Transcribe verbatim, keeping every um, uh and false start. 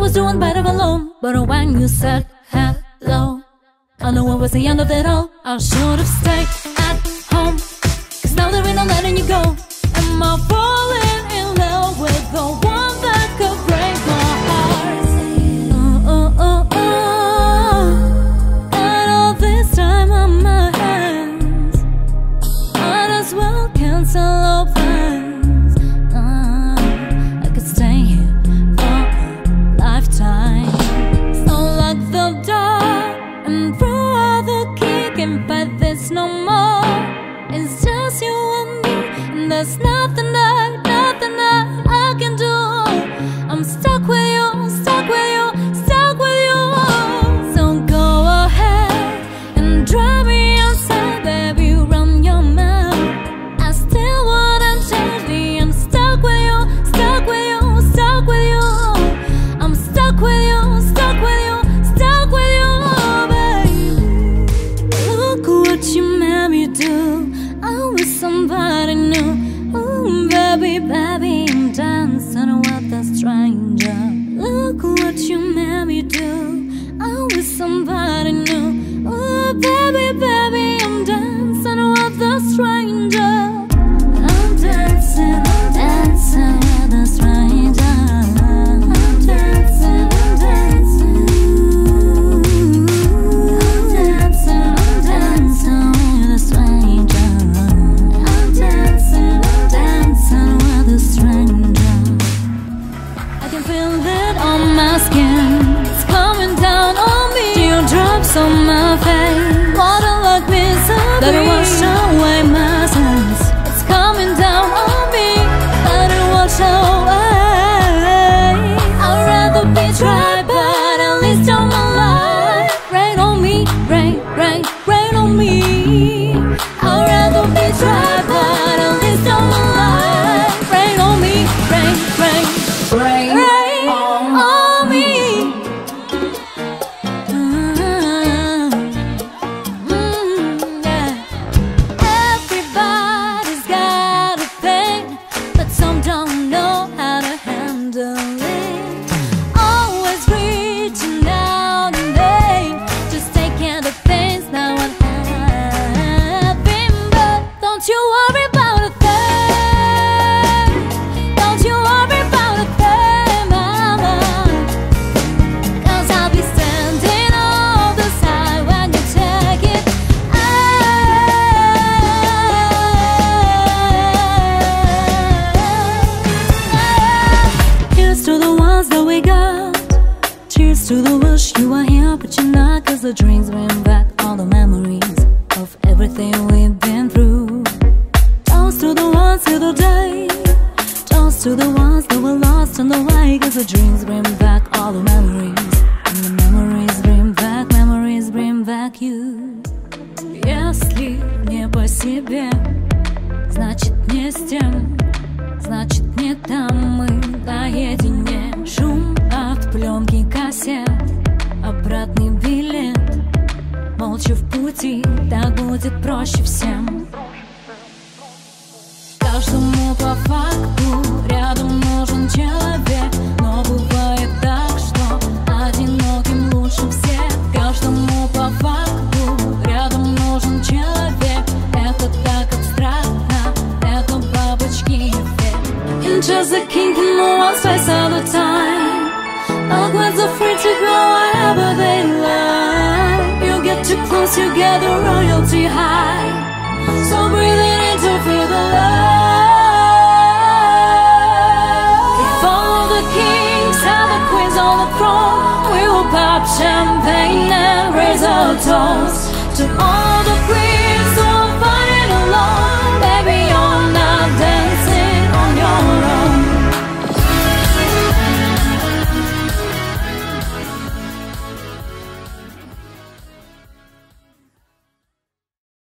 was doing better alone, but when you said hello, I knew it was the end of it all. I should have stayed at home, cause now there ain't no letting you go. Am I falling in love with the one that could break my heart? Oh, oh, oh, oh. And all this time on my hands, might as well cancel our plans. uh, I could stay here for a lifetime. So lock the door and throw out the key. Can't fight this no more. It's just you and me, and there's nothing that, nothing that I can do. I'm stuck with you, stuck with you, stuck with you. So go ahead and drive me outside, baby, run your mouth. I still wouldn't change me. I'm stuck with you, stuck with you, stuck with you. I'm stuck with you, stuck with you, stuck with you, baby. Look what you made me do. I wish somebody knew. Ooh, baby, baby, I'm dancing with a stranger. Look what you made me do. I wish somebody knew. Ooh, baby, baby, I'm dancing with a stranger. I'm dancing, I'm dancing with a stranger. I'm dancing, I'm dancing. I'm dancing, I'm dancing with a stranger. I'm dancing, I'm dancing with a stranger. I can feel it on my skin. It's coming down on me. Teardrops on my face. Water like misery. Let it wash away my sins. It's coming down on me. Let it wash away. I'd rather be dry, but at least I'm alive. Rain on me, rain, rain, rain on me. I'd rather be dry, but at least I'm alive. Rain on me, rain, rain, rain, rain on me. Mm, mm, yeah. Everybody's got a thing, but some don't know how to handle it. Always reaching out in vain, just taking the things that would happen. But don't you worry about a thing. Don't you worry about a thing, mama. Cause I'll be standing on the side when you take it out. Here's to the ones that we got. Cheers to the wish you were here, but you're not. Cause the drinks bring back all the memories of everything we've been through. Toast to the ones here today. Toast to the ones that were lost on the way. Cause the drinks bring back all the memories, and the memories bring back, memories bring back you. Если не по себе, значит не с тем, значит не там мы наедине. Шум от пленки кассет, обратный билет. Молча в пути, так будет проще всем. Каждому по факту рядом нужен человек, но бывает так, что одиноким лучше всех. Каждому по факту рядом нужен человек. Это так абстрактно, это бабочки эффект. And just a king can move one space at a time. Penguins are free to go wherever they like. You get too close, you get the royalty high. So breathe it in to feel the love. We follow the kings and the queens on the throne. We will pop champagne and raise our toast to all